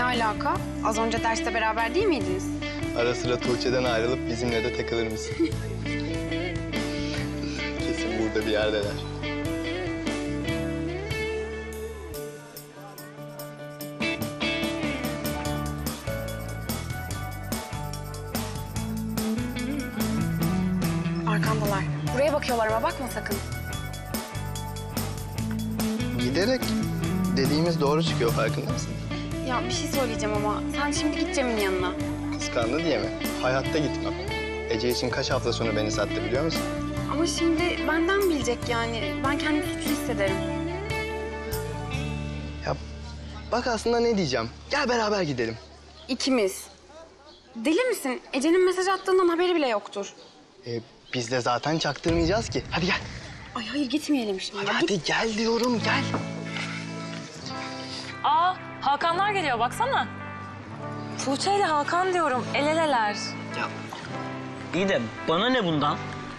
Ne alaka? Az önce derste beraber değil miydiniz? Ara sıra Tuğçe'den ayrılıp bizimle de takılır mısın? Kesin burada bir yerdeler. Arkandalar. Buraya bakıyorlar ama bakma sakın. Giderek dediğimiz doğru çıkıyor, farkında mısın? Ya bir şey söyleyeceğim ama sen şimdi git Cem'in yanına. Kıskandı diye mi? Hayatta gitmem. Ece için kaç hafta sonra beni sattı biliyor musun? Ama şimdi benden bilecek yani. Ben kendimi suçlu hissederim. Ya bak aslında ne diyeceğim. Gel beraber gidelim. İkimiz. Deli misin? Ece'nin mesaj attığından haberi bile yoktur. Biz de zaten çaktırmayacağız ki. Hadi gel. Ay hayır gitmeyelim şimdi. Hadi gel diyorum, gel. Aa, Hakanlar geliyor baksana. Tuğçe ile Hakan diyorum, el eleler. Ya iyi de bana ne bundan?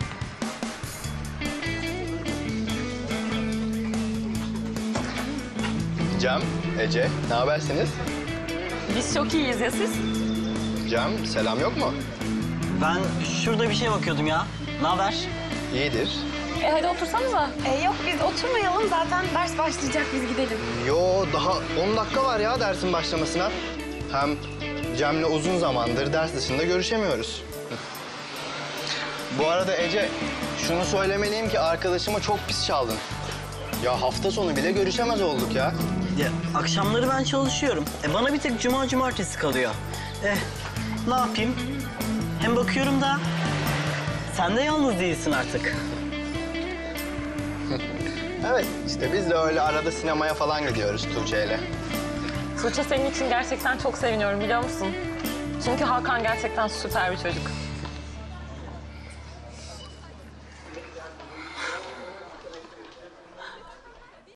Cem, Ece, ne habersiniz? Biz çok iyiyiz ya siz? Cem, selam yok mu? Ben şurada bir şeye bakıyordum ya. Ne haber? İyidir. Hadi otursanıza. Yok biz oturmayalım zaten ders başlayacak biz gidelim. Yo, daha 10 dakika var ya dersin başlamasına. Hem Cem'le uzun zamandır ders dışında görüşemiyoruz. Bu arada Ece, şunu söylemeliyim ki arkadaşıma çok pis çaldın. Ya hafta sonu bile görüşemez olduk ya. Ya akşamları ben çalışıyorum. Bana bir tek cuma cumartesi kalıyor. Ne yapayım? Hem bakıyorum da sen de yalnız değilsin artık. Evet, işte biz de öyle arada sinemaya falan gidiyoruz Tuğçe'yle. Tuğçe senin için gerçekten çok seviniyorum biliyor musun? Çünkü Hakan gerçekten süper bir çocuk.